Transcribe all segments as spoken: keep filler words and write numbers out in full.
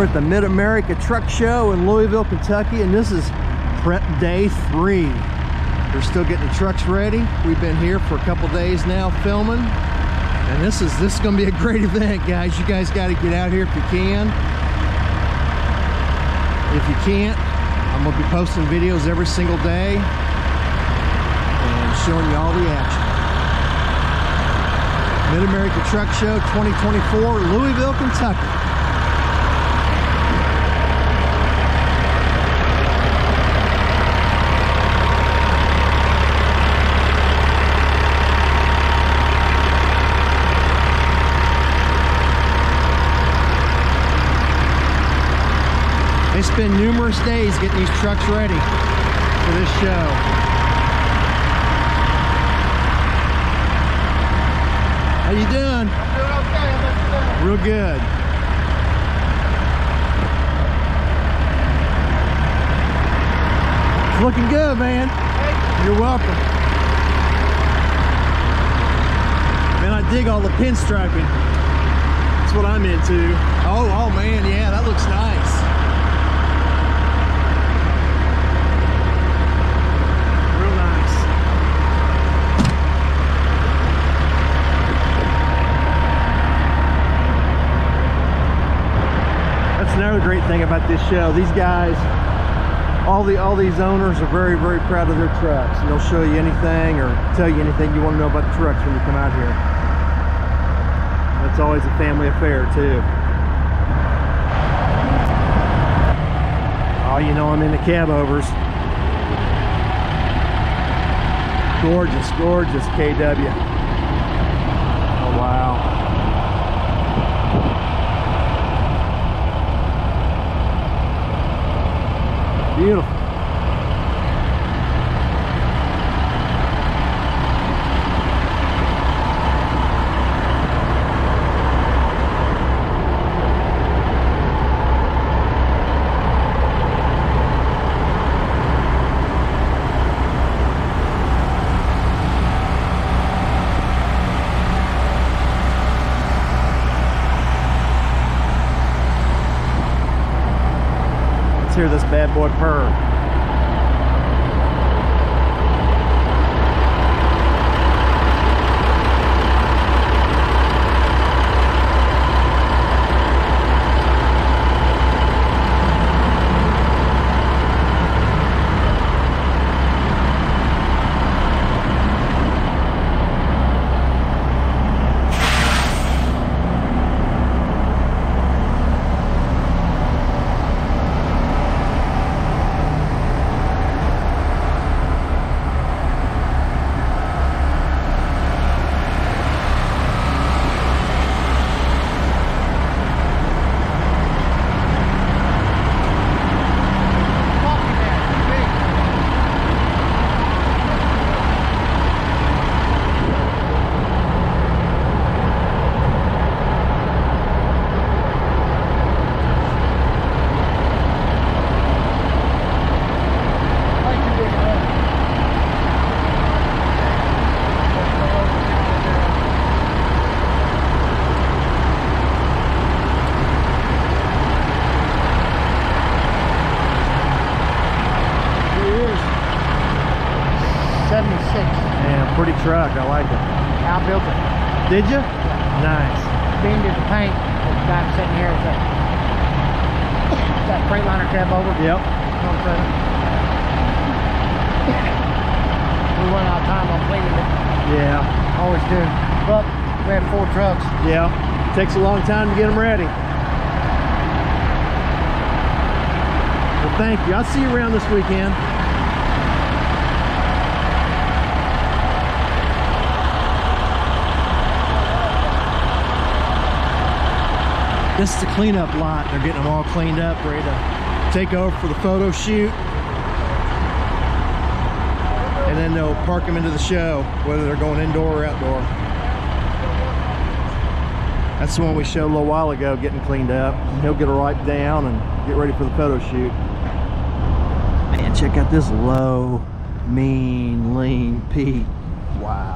We're at the Mid-America Truck Show in Louisville, Kentucky, and this is prep day three. We're still getting the trucks ready. We've been here for a couple days now filming, and this is this is going to be a great event, guys. You guys got to get out here if you can. If you can't, I'm going to be posting videos every single day and showing you all the action. Mid-America Truck Show twenty twenty-four, Louisville, Kentucky. They spend numerous days getting these trucks ready for this show. How you doing? I'm doing okay. How about yourself? Real good. It's looking good, man. Hey. You're welcome. Man, I dig all the pinstriping. That's what I'm into. Oh, oh man, yeah, that looks nice. Another great thing about this show, these guys, all the all these owners are very very proud of their trucks, and they'll show you anything or tell you anything you want to know about the trucks when you come out here. That's always a family affair too. Oh, you know I'm into cab overs. Gorgeous, gorgeous K W. Oh wow. Beautiful. Let's hear this bad boy purr. seventy-six. Man, pretty truck. I like it. I built it. Did you? Yeah. Nice. Bean did the paint. The guy sitting here is that, that Freightliner cab over. Yep. We went out of time on cleaning it. Yeah. Always do. But we had four trucks. Yeah. Takes a long time to get them ready. Well, thank you. I'll see you around this weekend. This is the cleanup lot. They're getting them all cleaned up, ready to take over for the photo shoot. And then they'll park them into the show, whether they're going indoor or outdoor. That's the one we showed a little while ago, getting cleaned up. He'll get it right down and get ready for the photo shoot. Man, check out this low, mean, lean Pete. Wow.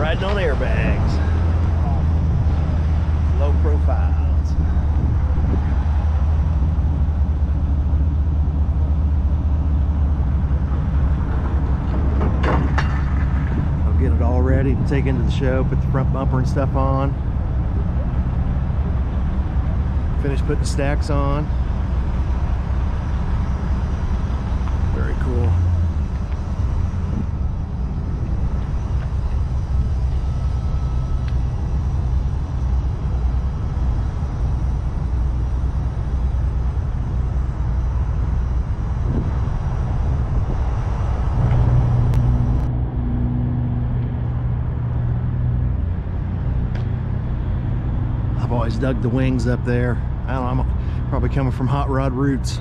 riding on airbags. Low profiles. I'll get it all ready to take into the show, put the front bumper and stuff on. Finish putting the stacks on. Very cool. I've always dug the wings up there. I don't know, I'm probably coming from hot rod roots.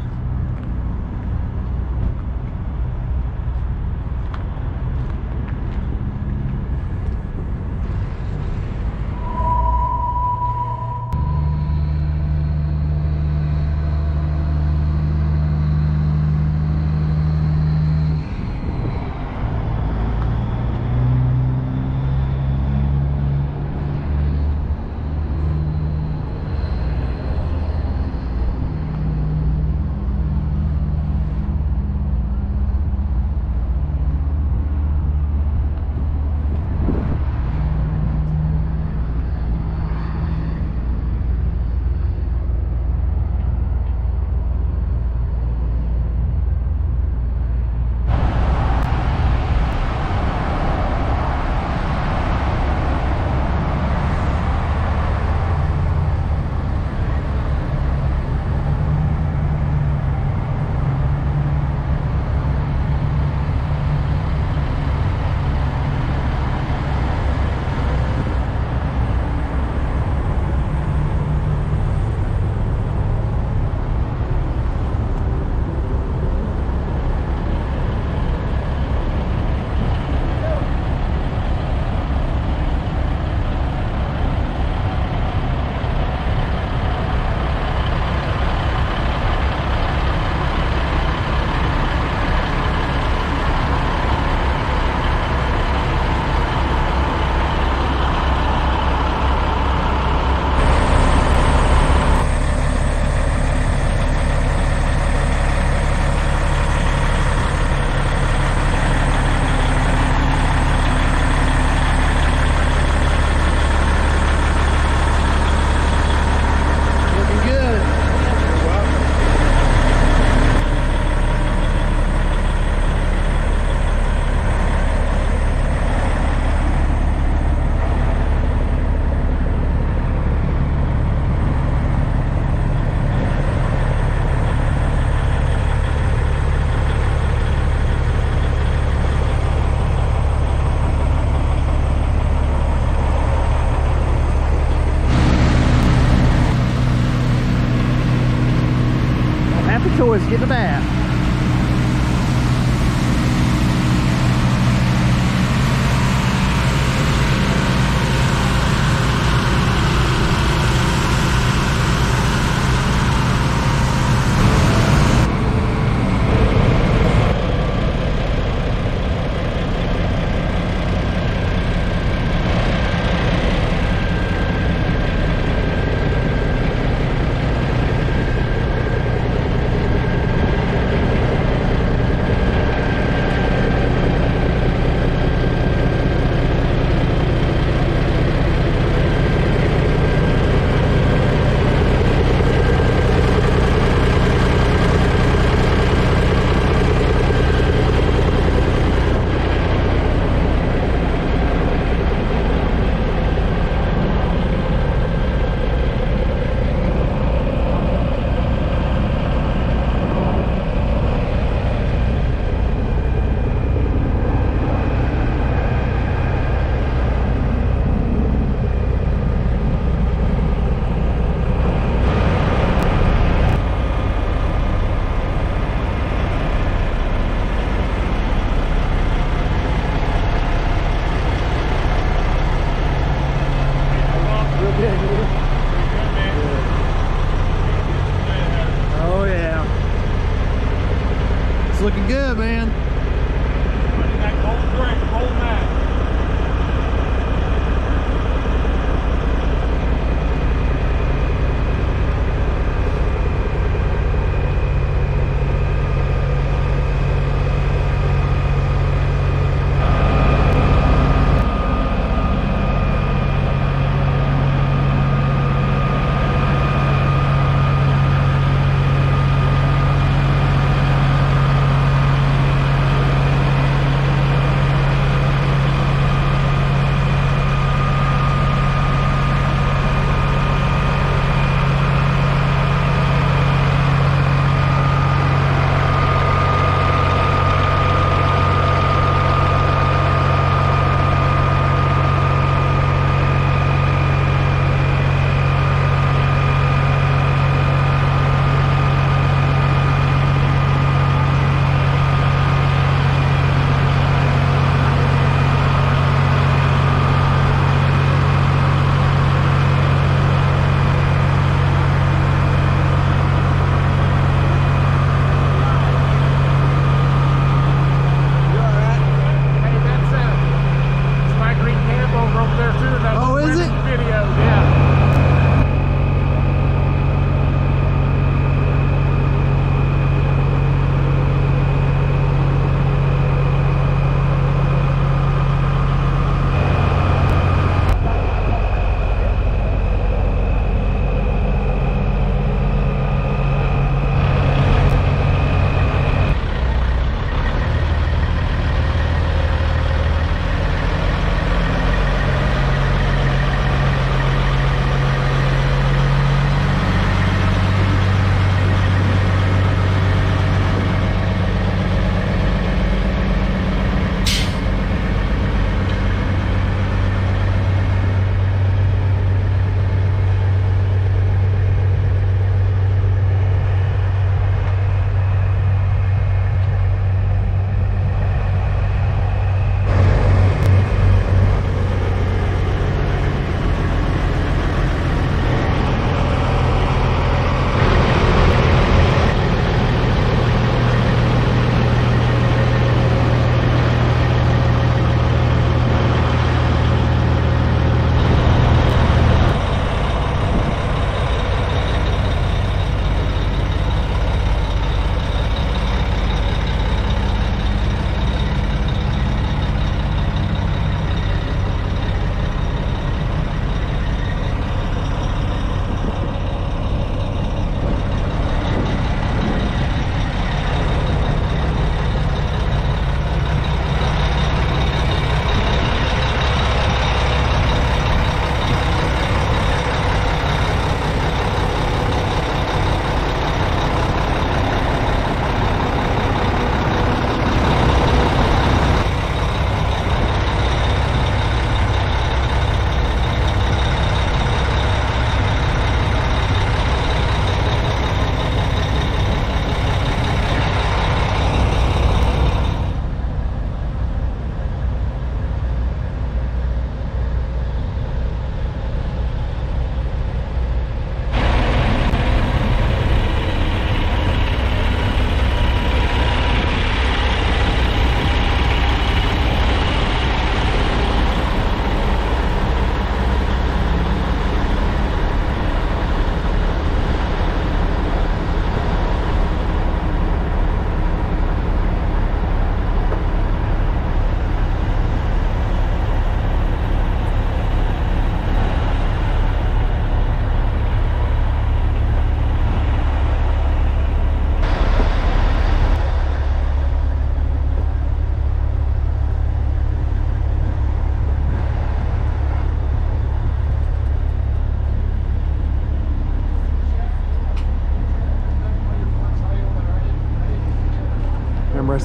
Toys, get in the bath.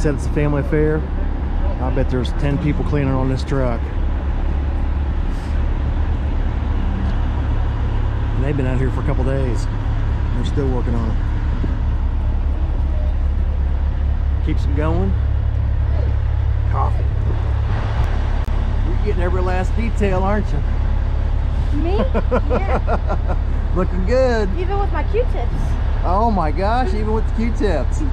said, it's a family affair. I bet there's ten people cleaning on this truck. And they've been out here for a couple days. They're still working on it. Keeps them going. Coffee. You're getting every last detail, aren't you? Me? Yeah. Looking good. Even with my Q-tips. Oh my gosh, even with the Q-tips.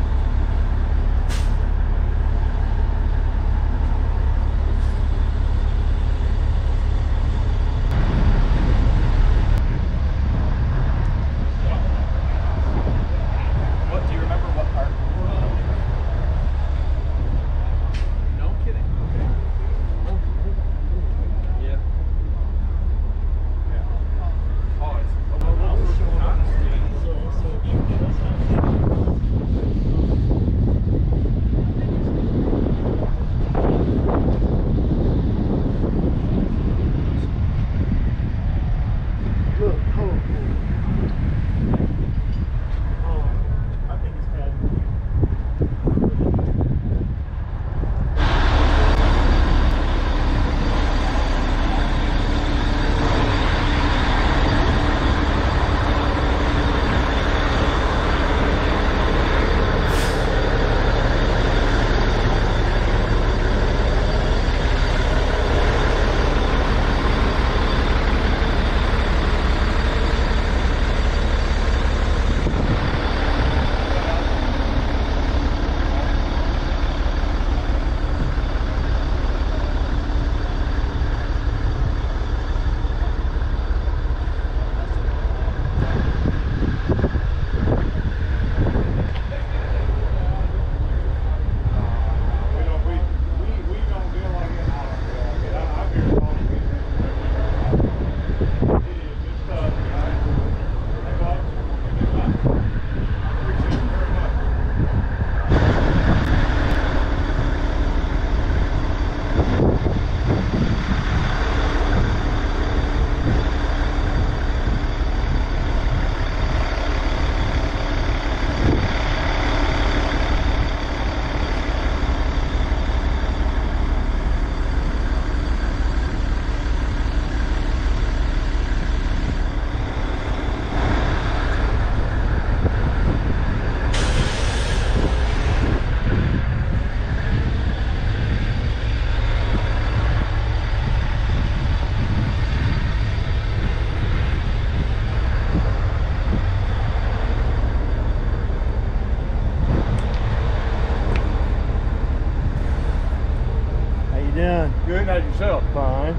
Good, how's yourself? Fine.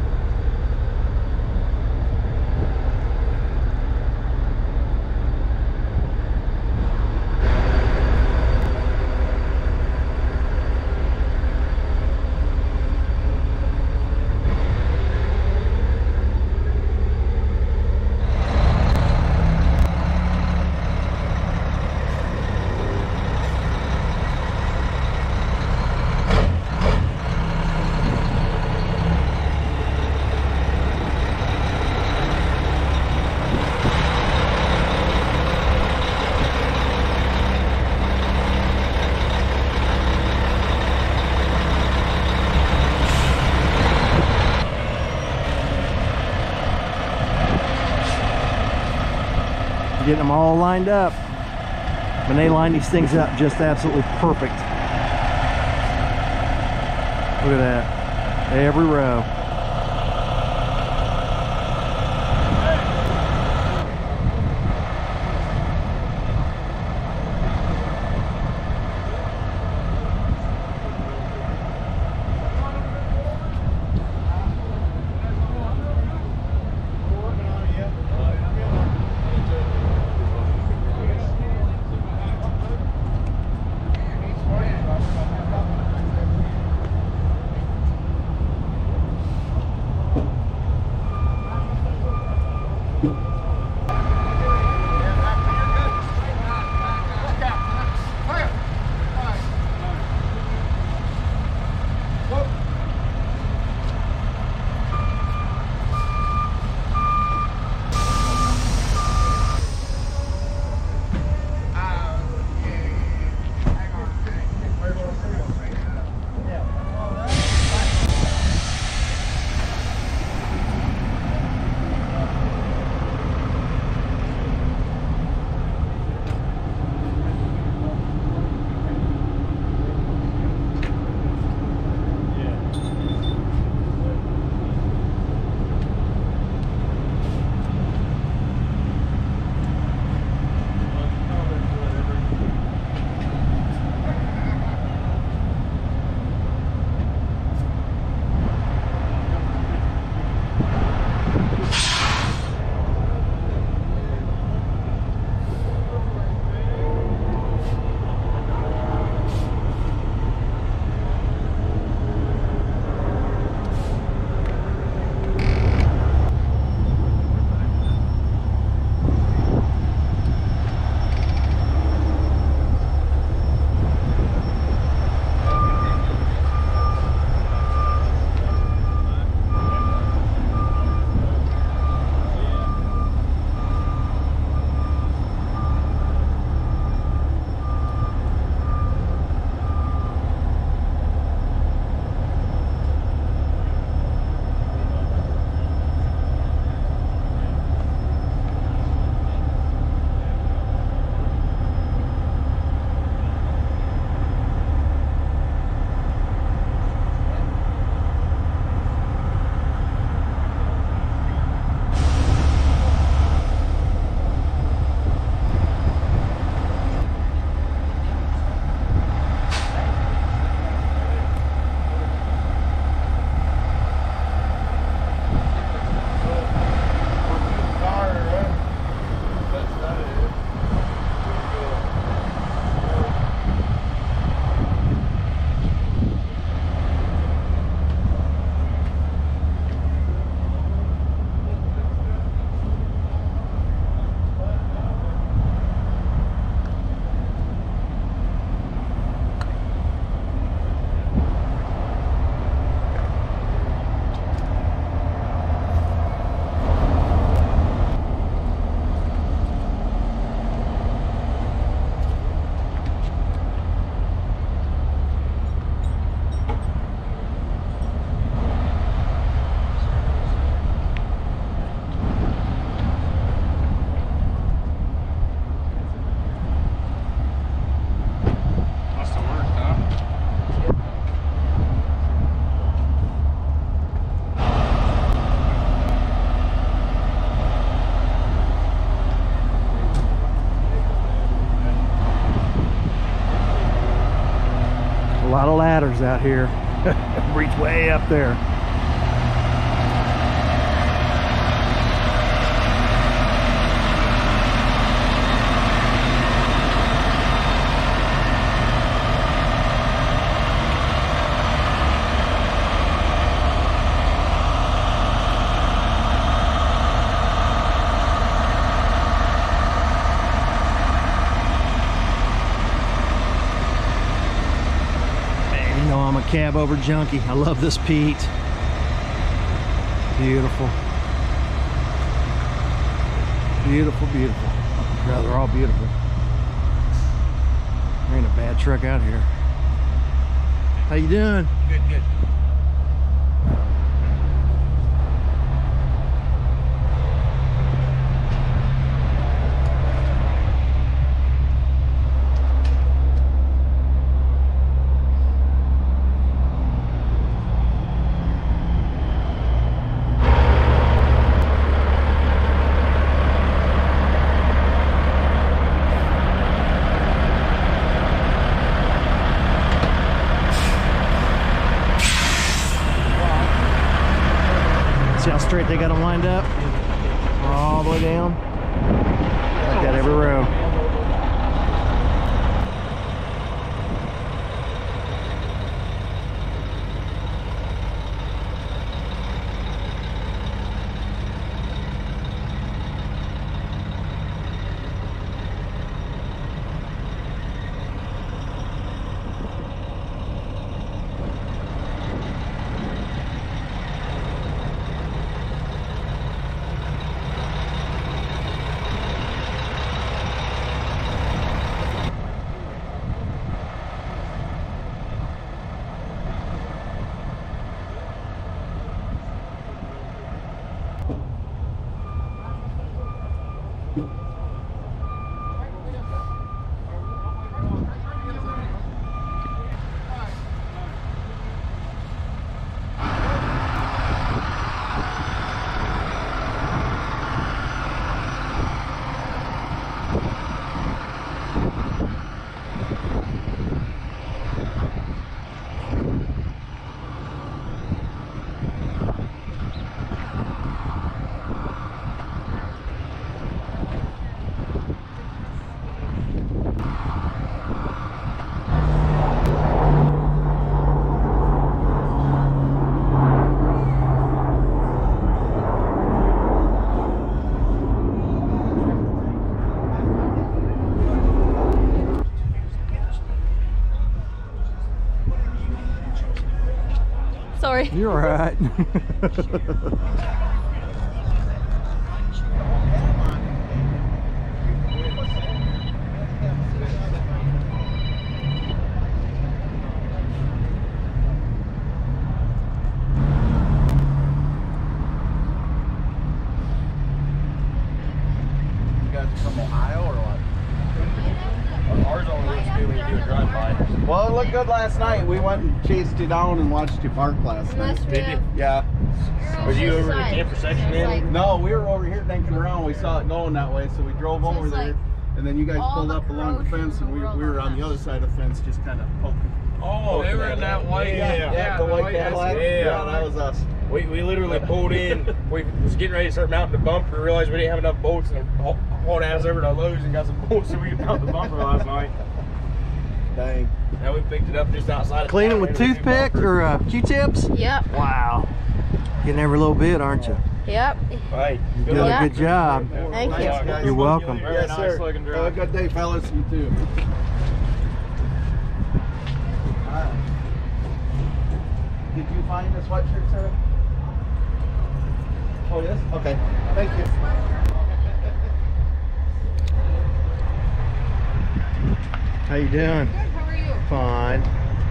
Getting them all lined up. And they line these things up just absolutely perfect. Look at that. Every row. is out here. Reach way up there. I'm a cab over junkie. I love this Pete. Beautiful. Beautiful, beautiful. Yeah, they're all beautiful. There ain't a bad truck out here. How you doing? Good, good. See how straight they got them lined up? All the way down. Like that every row. Sorry. You're all right. Well, it looked good last night. We went and chased you down and watched you park last night. Did you? Yeah. Was you over the camper section then? No, we were over here thinking around. We saw it going that way, so we drove over it's there. like And then you guys all pulled the up along the corrosion fence, and we, in the we were world on the other side of the fence, just kind of poking. Oh, they were in that white. Yeah, Yeah, the white Cadillac. Yeah, Yeah, that was us. We, we literally pulled in. We was getting ready to start mounting the bumper. Realized we didn't have enough bolts, and hauled ass over to Lowe's and got some bolts so we could mount the bumper last night. Dang. Now we picked it up just outside. of Cleaning town, with and a new toothpick bumper. or uh, Q-tips? Yep. Wow. Getting every little bit, aren't you? Yep. Right. You're doing Yeah. a good job. Thank Thanks, you. guys. You're welcome. Very Yes, nice sir. looking Have a drive. good day, fellas. You too. Alright. Did you find the sweatshirt, sir? Oh, yes? Okay. Thank you. How you doing? Good. How are you? Fine.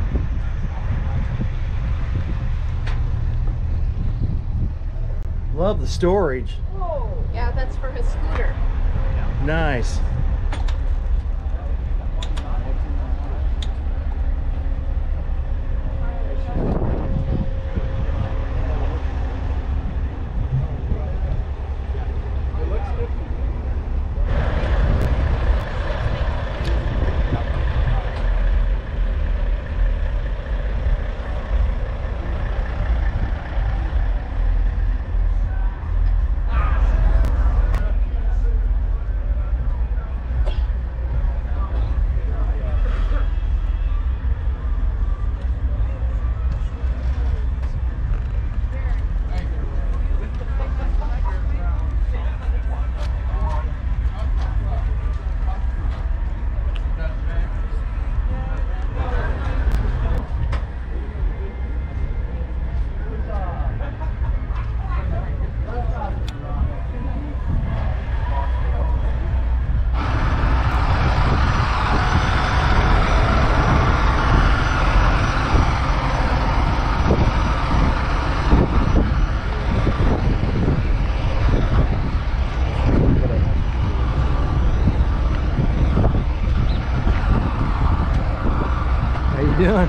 Love the storage. Oh, yeah, that's for his scooter. Nice. doing?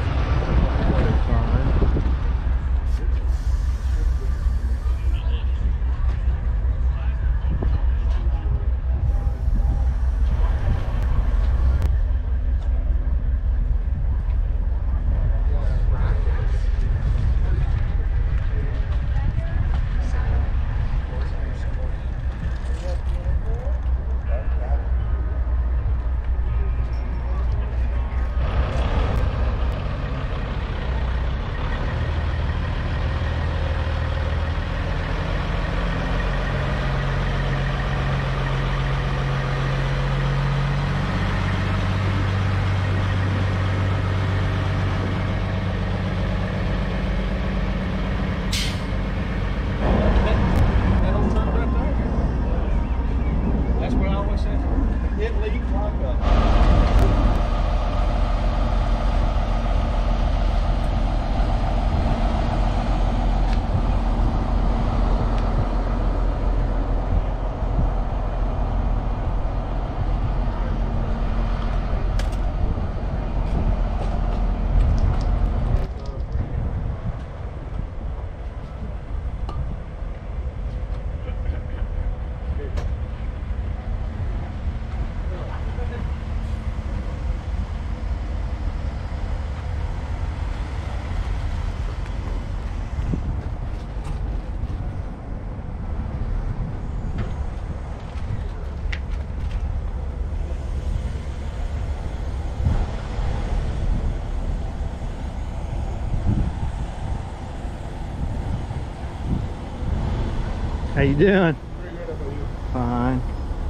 That's what I always say. It leaks like a. How you doing? Fine.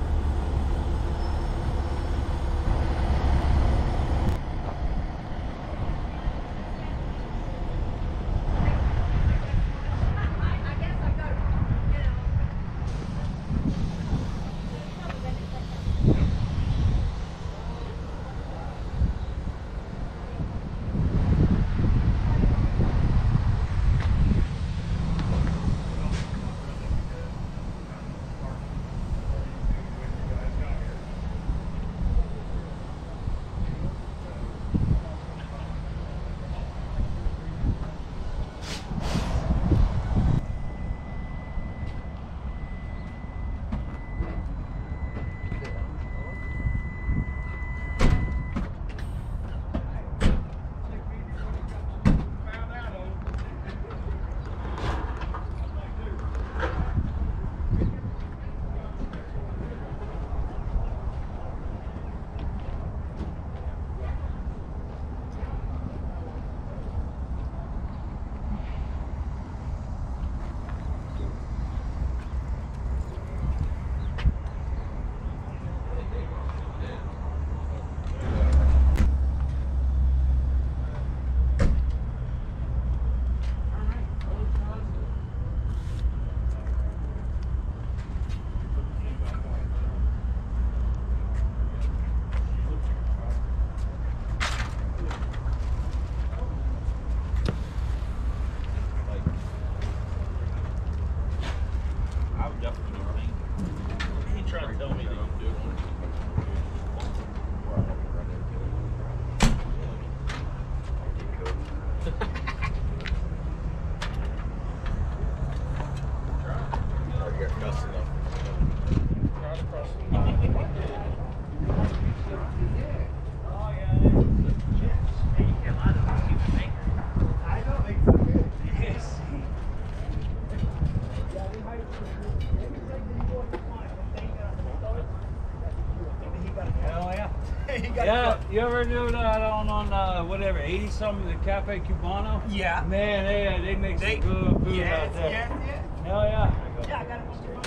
Yeah, you ever do that on on uh, whatever eighty something the Cafe Cubano? Yeah. Man, they they make They- some good food yeah, out there. yeah, yeah. Hell yeah. Yeah, I got it.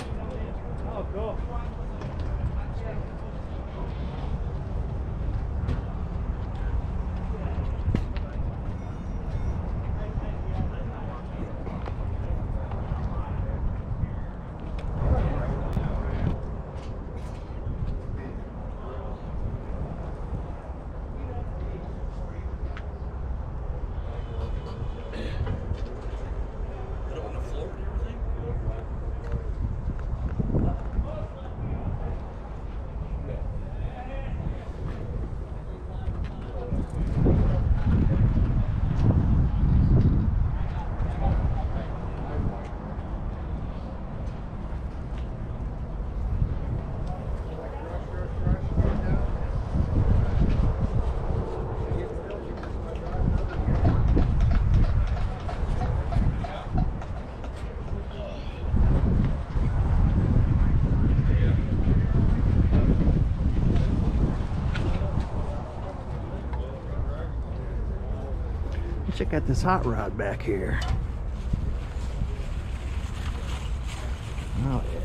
Oh, cool. Put it on the floor and everything? Check out this hot rod back here. Oh yeah.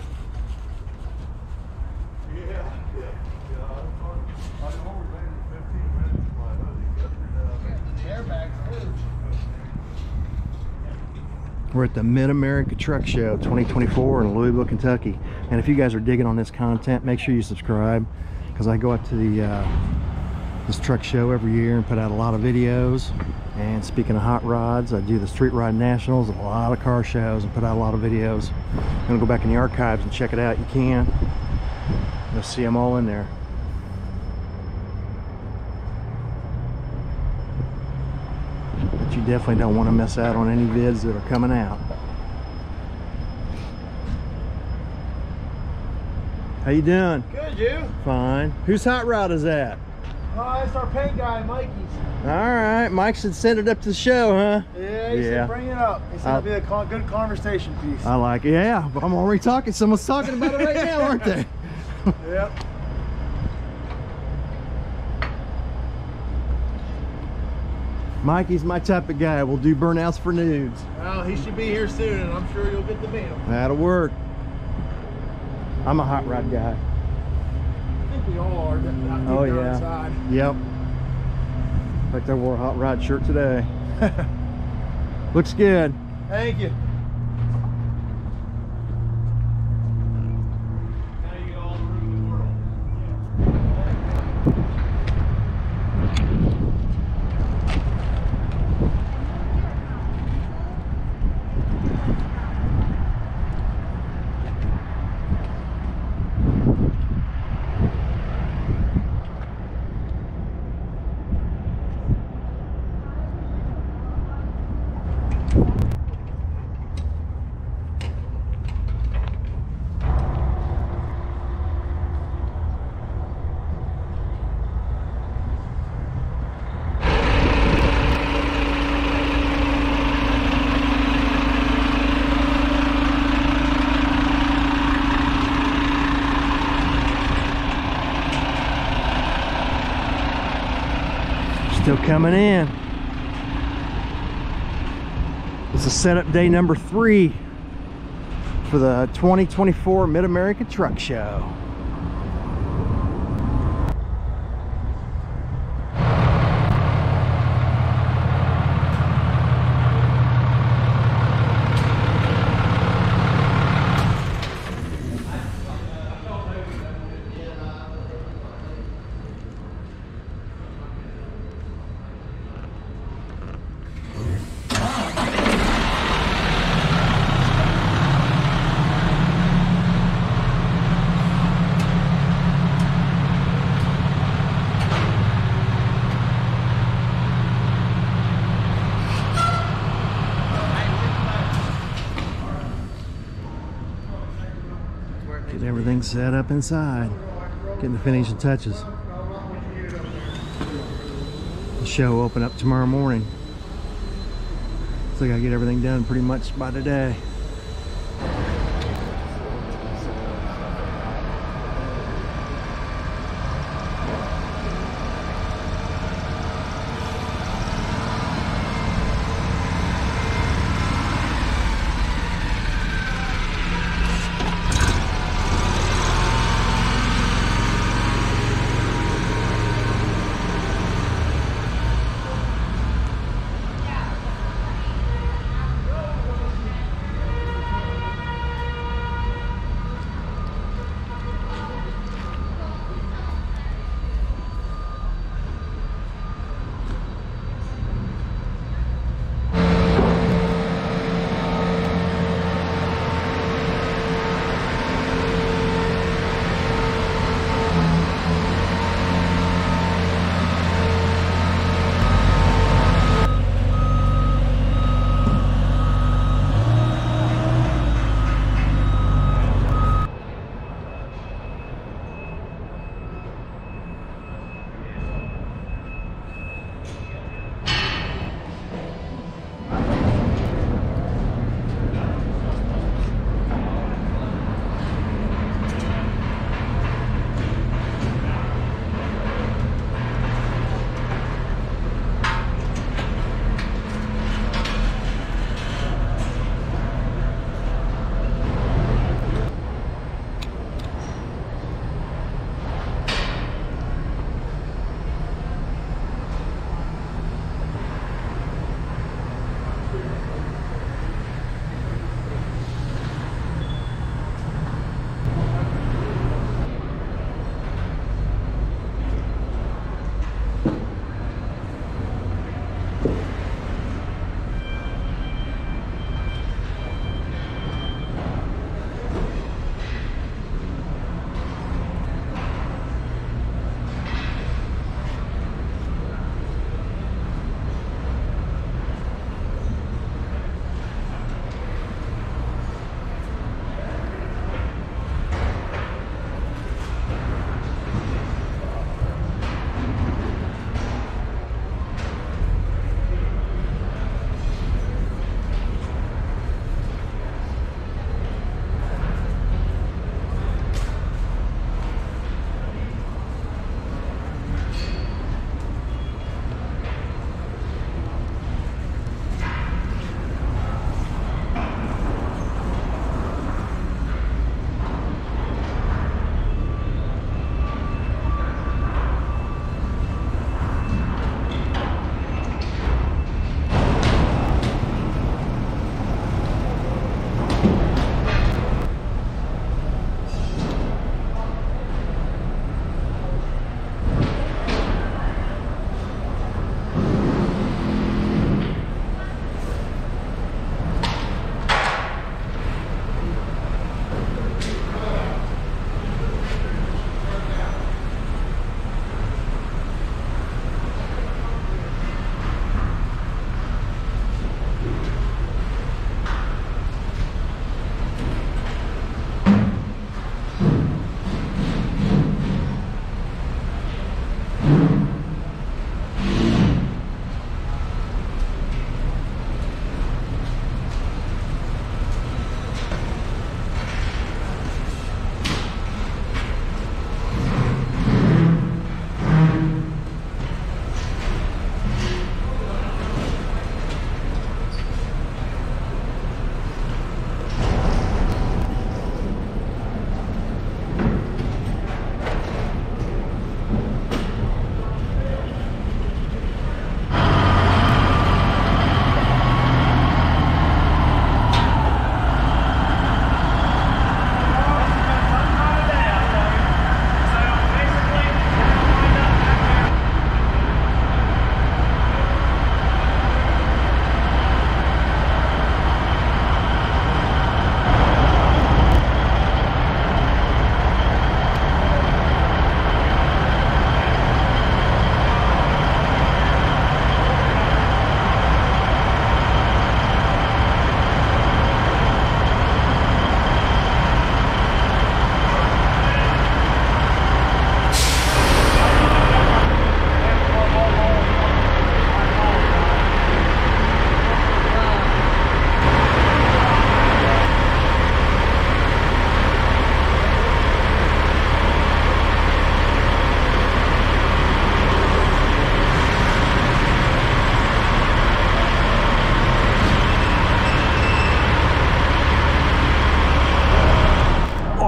We're at the Mid-America Truck Show twenty twenty-four in Louisville, Kentucky. And if you guys are digging on this content, make sure you subscribe, because I go up to the uh, this truck show every year and put out a lot of videos. And speaking of hot rods, I do the Street Rod Nationals, a lot of car shows, and put out a lot of videos. I'm gonna go back in the archives and check it out. You can. You'll see them all in there. But you definitely don't want to miss out on any vids that are coming out. How you doing? Good, you? Fine. Whose hot rod is that? Oh, it's our paint guy, Mikey's. All right, Mike should send it up to the show, huh? Yeah, he Yeah. said bring it up. He said I'll- it'll be a con good conversation piece. I like it. Yeah, but I'm already talking. Someone's talking about it right now, aren't they? Yep. Mikey's my type of guy. We'll do burnouts for nudes. Well, he should be here soon, and I'm sure you'll get to meet him. That'll work. I'm a hot rod guy. I think we all are. Out deep Oh down yeah. inside. Yep. In fact, I wore a hot rod shirt today. Looks good. Thank you. Still coming in. This is setup day number three for the twenty twenty-four Mid-America Truck Show. Get everything set up inside. Getting the finishing touches. The show will open up tomorrow morning. So I gotta get everything done pretty much by today.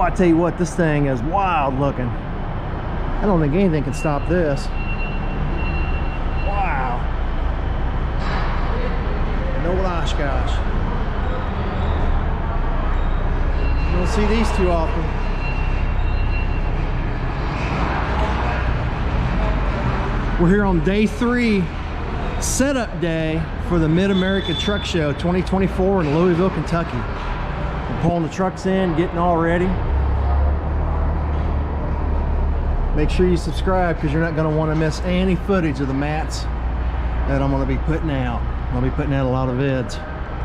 I tell you what, this thing is wild looking. I don't think anything can stop this. Wow. No Oshkosh. You don't see these too often. We're here on day three, setup day for the Mid-America Truck Show twenty twenty-four in Louisville, Kentucky. We're pulling the trucks in, getting all ready. Make sure you subscribe because you're not going to want to miss any footage of the mats that I'm going to be putting out. I'll be putting out a lot of vids.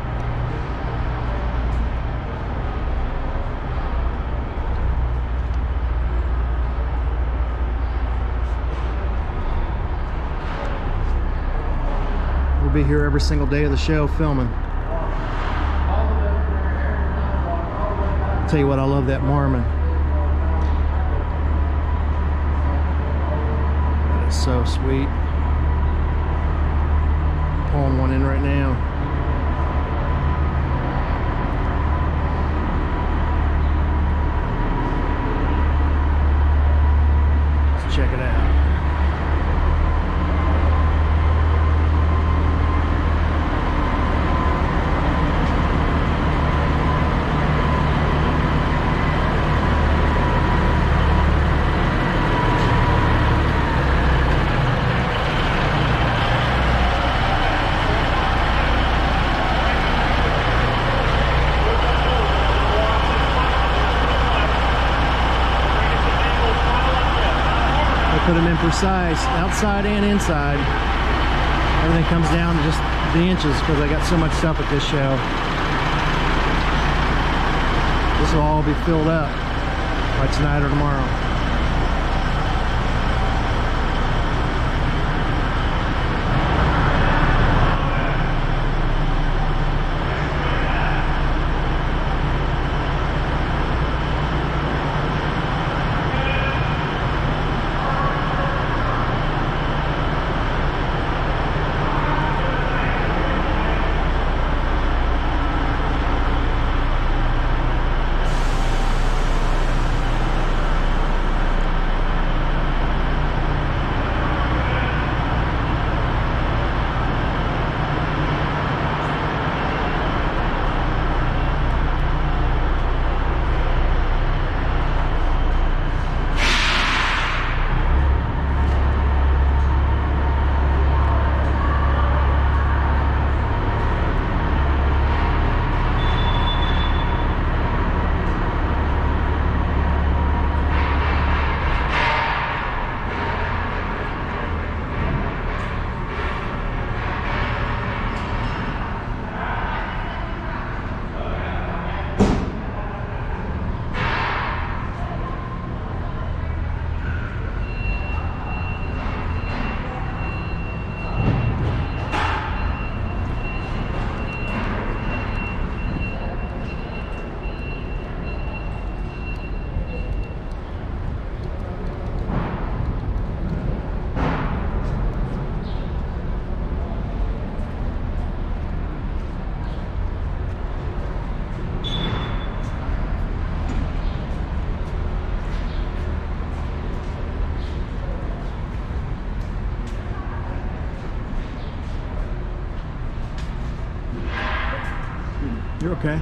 We'll be here every single day of the show filming. I'll tell you what, I love that Marmon. That is so sweet. Pulling one in right now. Let's check it out. Put them in precise, outside and inside. Everything comes down to just the inches because I got so much stuff at this show. This will all be filled up by tonight or tomorrow. You're okay.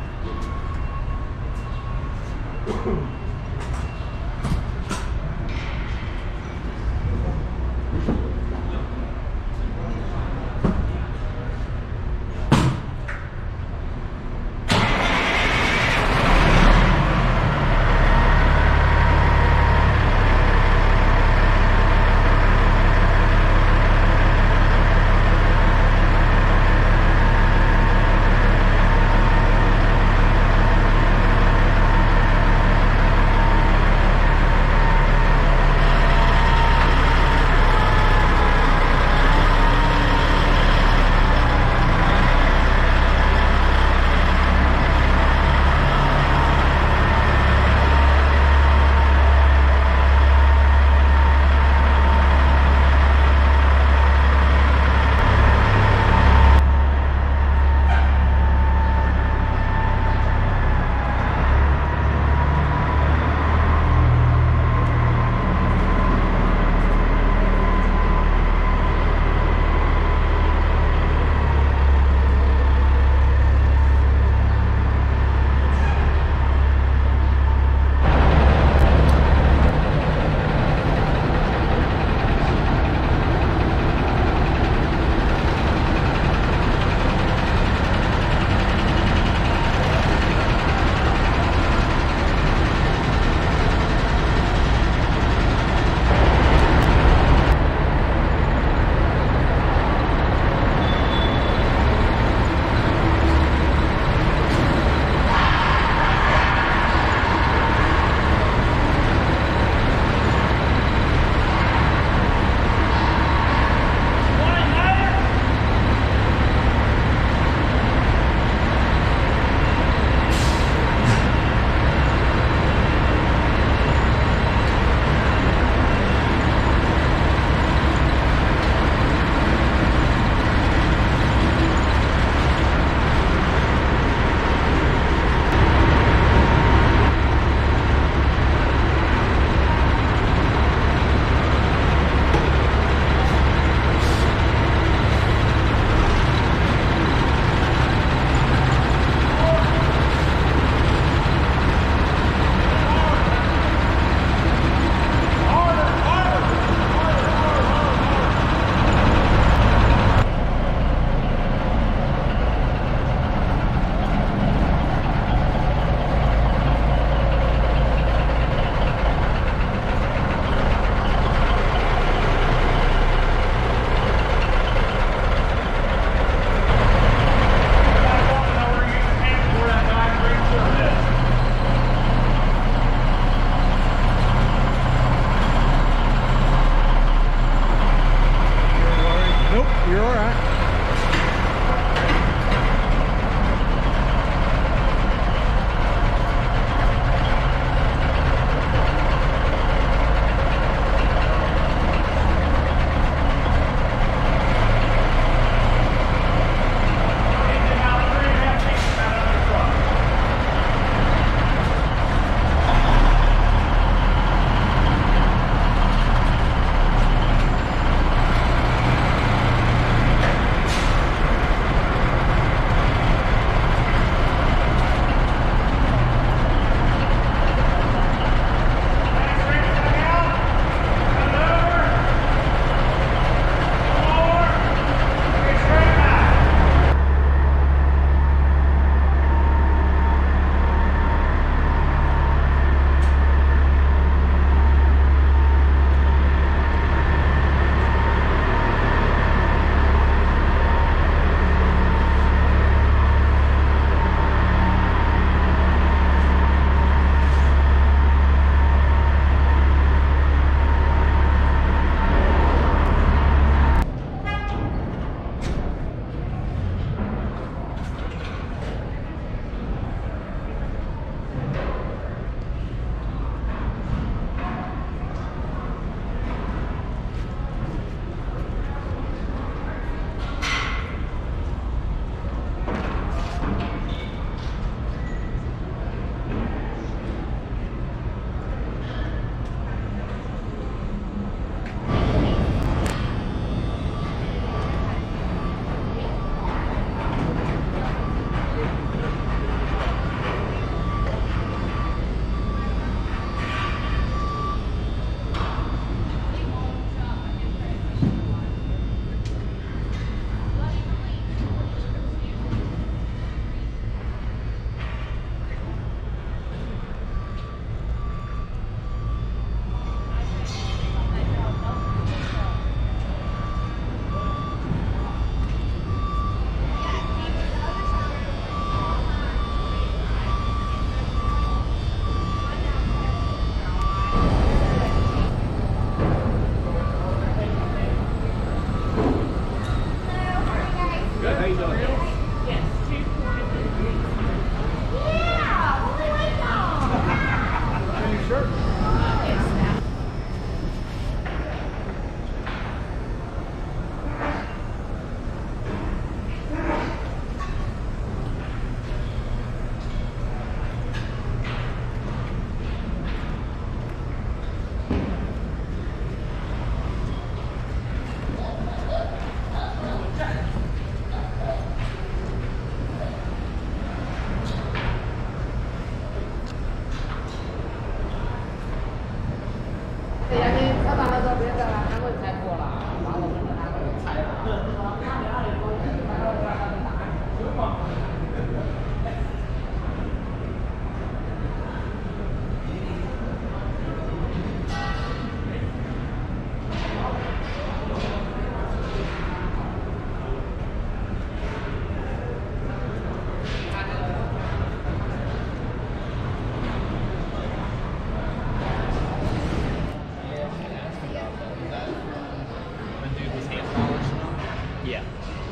Yeah.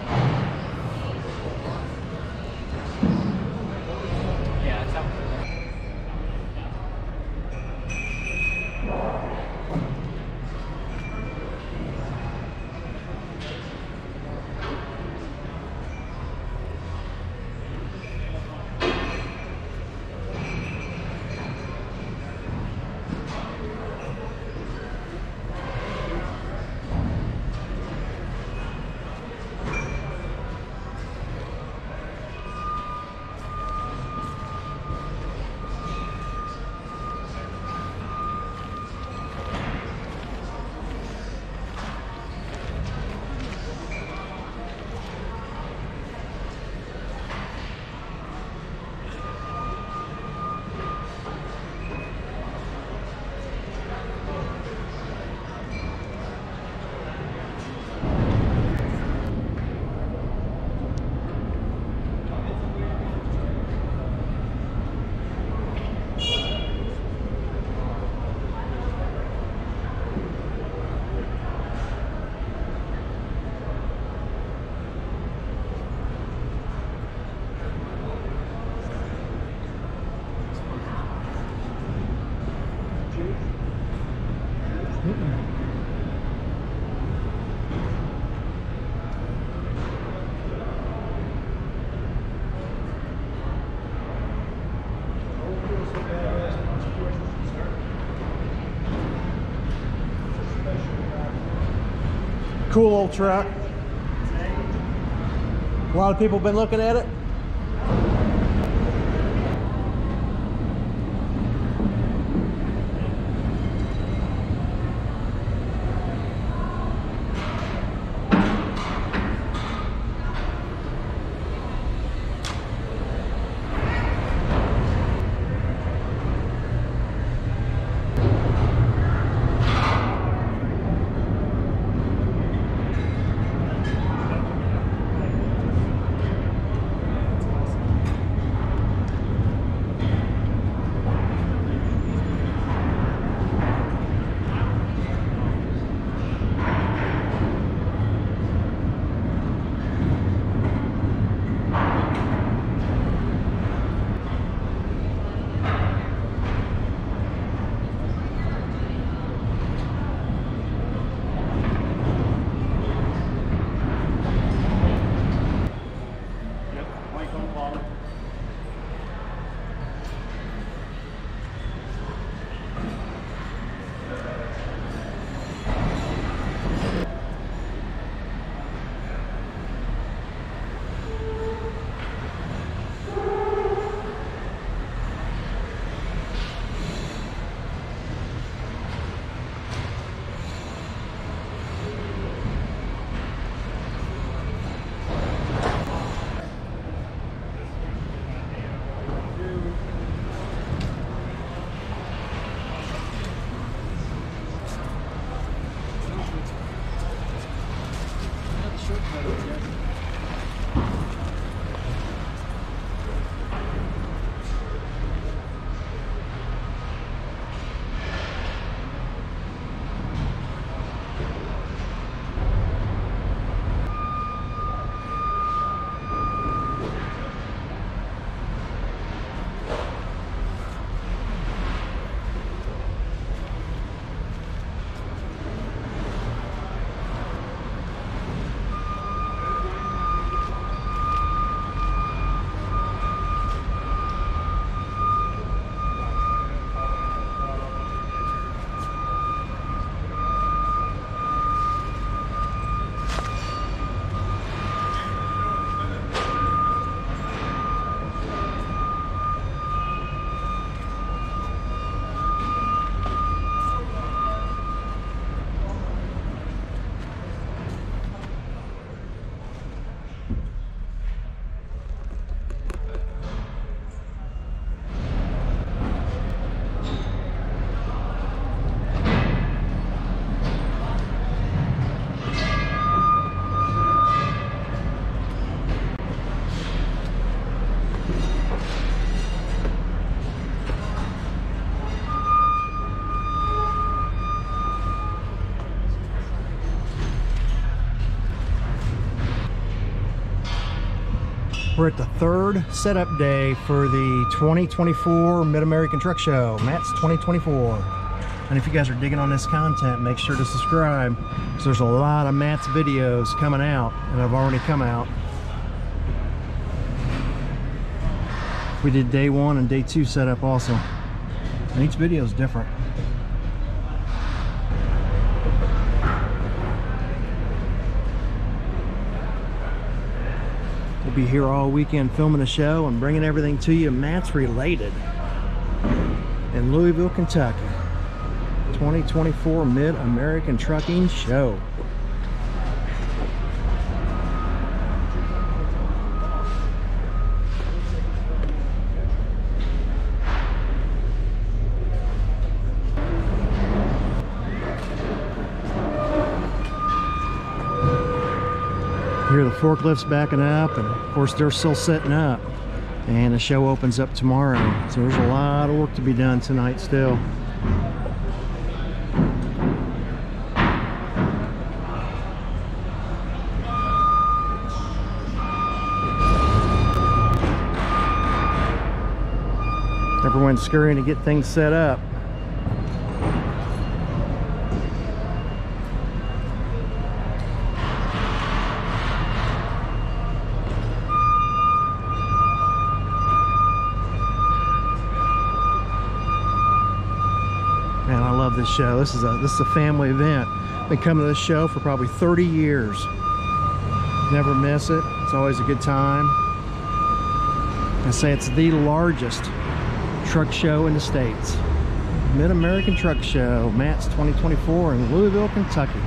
Yeah, that's how. Cool old truck. A lot of people been looking at it. We're at the third setup day for the twenty twenty-four Mid-American Truck Show, Matt's twenty twenty-four. And if you guys are digging on this content, make sure to subscribe, because there's a lot of Matt's videos coming out, and have already come out. We did day one and day two setup also, and each video is different. We'll be here all weekend filming the show and bringing everything to you Matt's related in Louisville, Kentucky. twenty twenty-four Mid-American Trucking Show. Here the forklifts backing up, and of course they're still setting up, and the show opens up tomorrow, so there's a lot of work to be done tonight still. Everyone's scurrying to get things set up. Man, I love this show. This is a this is a family event. Been coming to this show for probably thirty years. Never miss it. It's always a good time. I say it's the largest truck show in the States. Mid-American Truck Show, Matt's twenty twenty-four in Louisville, Kentucky.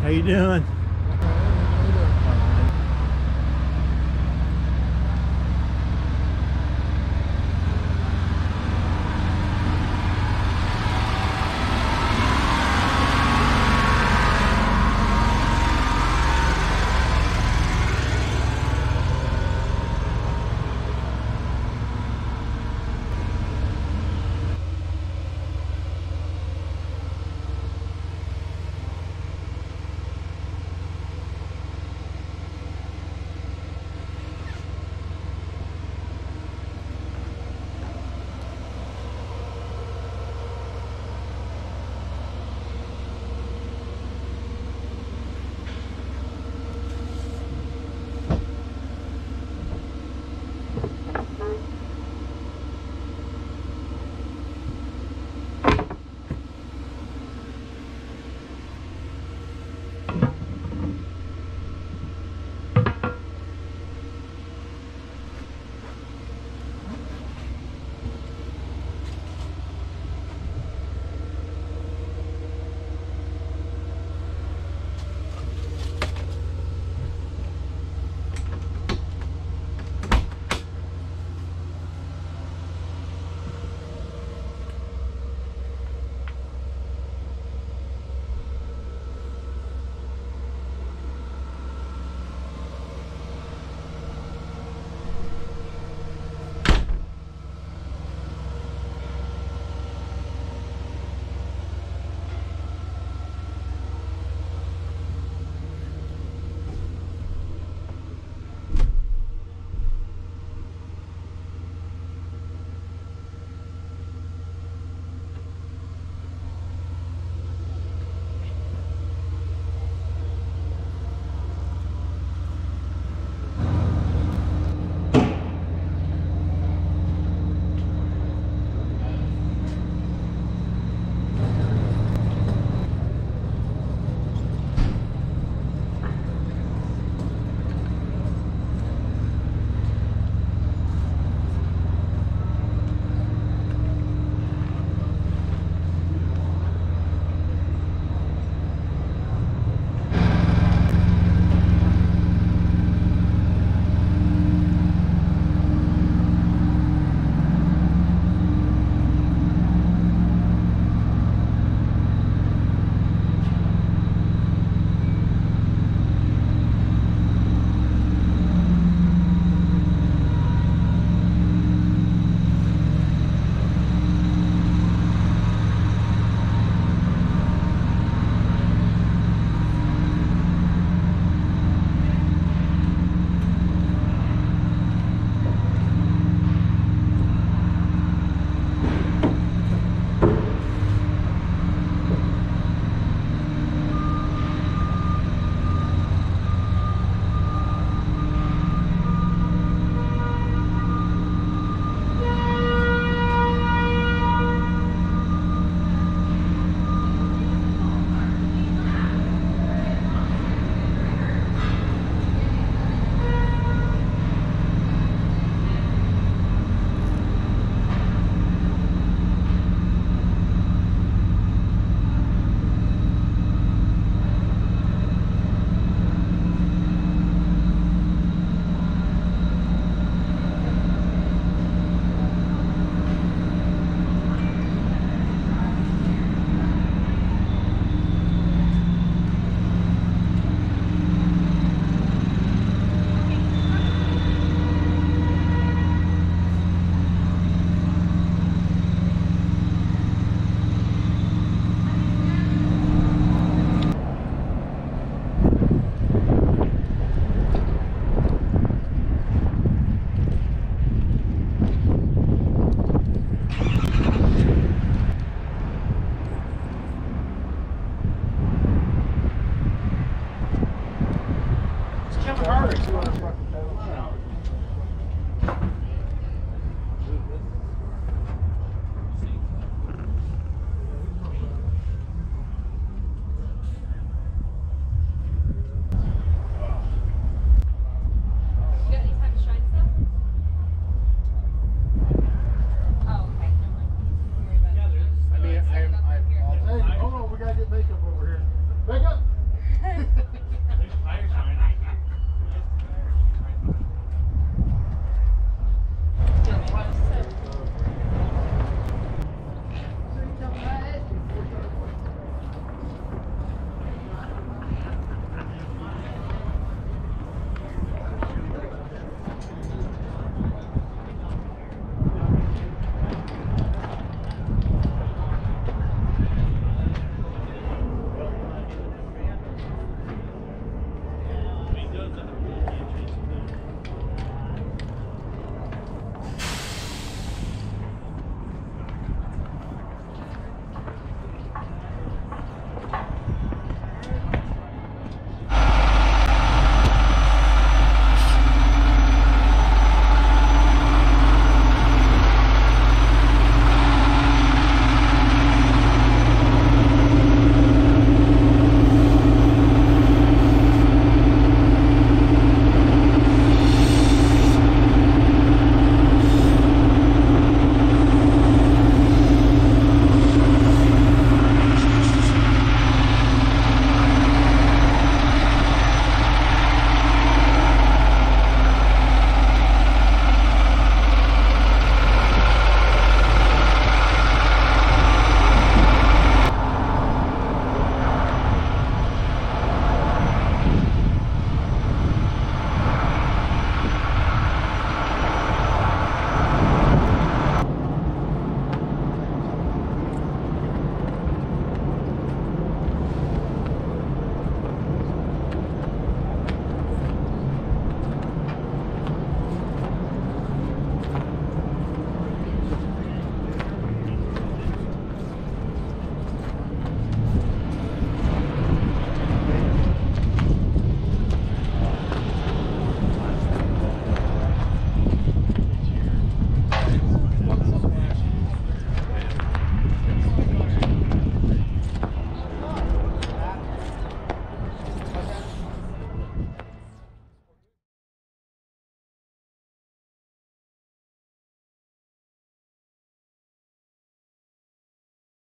How you doing?